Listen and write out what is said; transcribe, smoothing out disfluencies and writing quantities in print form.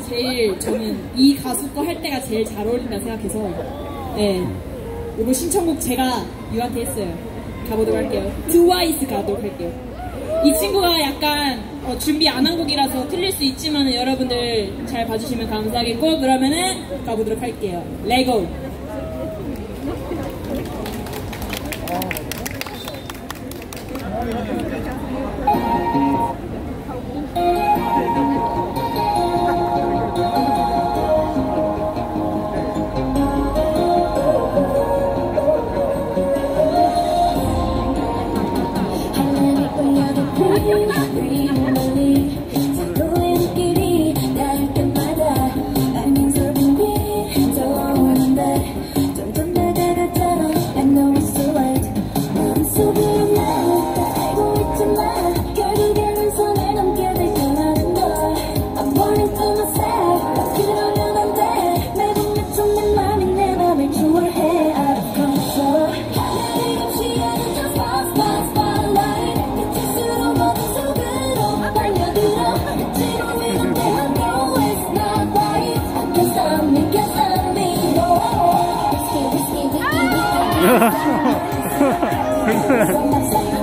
제일 저는 이 가수 거 할 때가 제일 잘 어울린다 생각해서 네, 이거 신청곡 제가 유한테 했어요. 가보도록 할게요. 트와이스 가도록 할게요. 이 친구가 약간 준비 안 한 곡이라서 틀릴 수 있지만 여러분들 잘 봐주시면 감사하겠고, 그러면은 가보도록 할게요. 레고. Ha ha ha.